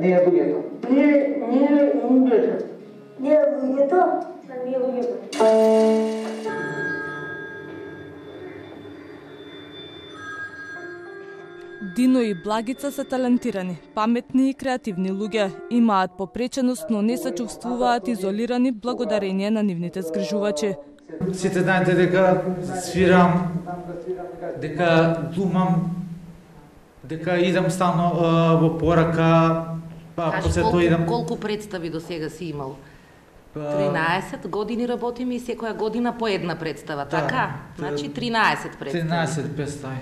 Не е луѓето. Не е луѓето. Не е луѓето. Не е луѓето. Дино и Благица се талентирани, паметни и креативни луѓе. Имаат попреченост, но не се чувствуваат изолирани благодарение на нивните згрижувачи. Сите знаете дека свирам, дека глумам, дека идам стално во порака, после тоа идам. Колку представи до сега си имал? 13 години работиме и секоја година по една представа, така? Значи 13 представи. 13 представи.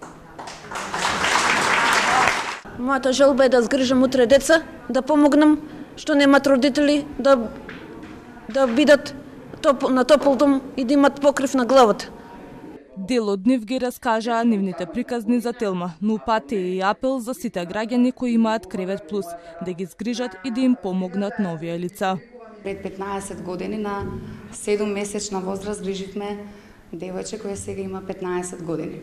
Мојата желба е да згрижам утре деца, да помогнам што немат родители, да бидат на топол дом и да имат покрив на главата. Дел од нив ги раскажаа нивните приказни за Телма, но упати и апел за сите граѓани кои имаат Кревет Плюс, да ги згрижат и да им помогнат на овие лица. Пред 15 години на 7-месечна возраст гриживме девојче која сега има 15 години.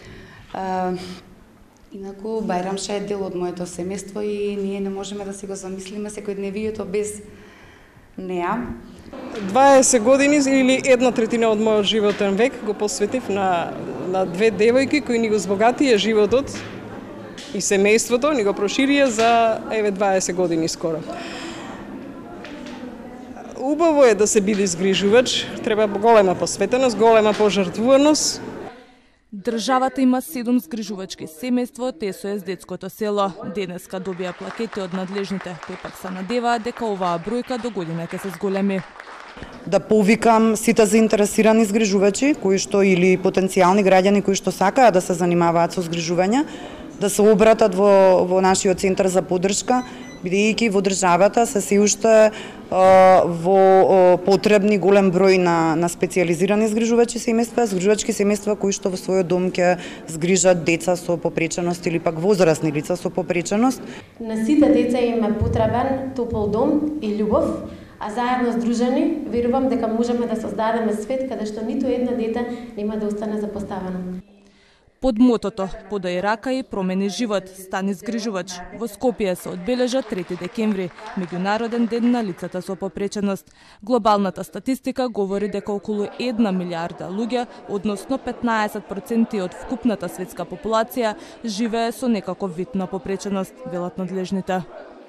Инаку Бајрамша е дел од моето семејство и ние не можеме да си го замислиме секојдневието без неа. 20 години или 1/3 од мојот животен век го посветив на две девојки кои ни го збогатија животот и семејството, ни го проширија за 20 години скоро. Убаво е да се биде згрижувач, треба голема посветеност, голема пожртвуваност. Државата има 7 згрижувачки семејство, ТСО с детското село. Денеска добија плакети од надлежните, кои пак се надеваат дека оваа бројка до година ќе се зголеми. Да повикам сите заинтересирани згрижувачи, кои што или потенцијални граѓани кои што сакаат да се занимаваат со згрижување, да се обратат во нашиот центар за поддршка, бидејќи во државата се уште во потребни голем број на специјализирани згрижувачи семејства, згрижувачки семејства кои што во својот дом ќе згрижат деца со попреченост или пак возрастни лица со попреченост. На сите деца им е потребен топол дом и љубов, а заедно здружени верувам дека можеме да создадеме свет каде што ниту едно дете нема да остане запоставено. Под мотото "Подај рака и промени живот", стани згрижувач. Во Скопје се одбележа 3 декември, меѓународен ден на лицата со попреченост. Глобалната статистика говори дека околу 1 милиарда луѓе, односно 15% од вкупната светска популација, живее со некаков вид на попреченост, велат надлежните.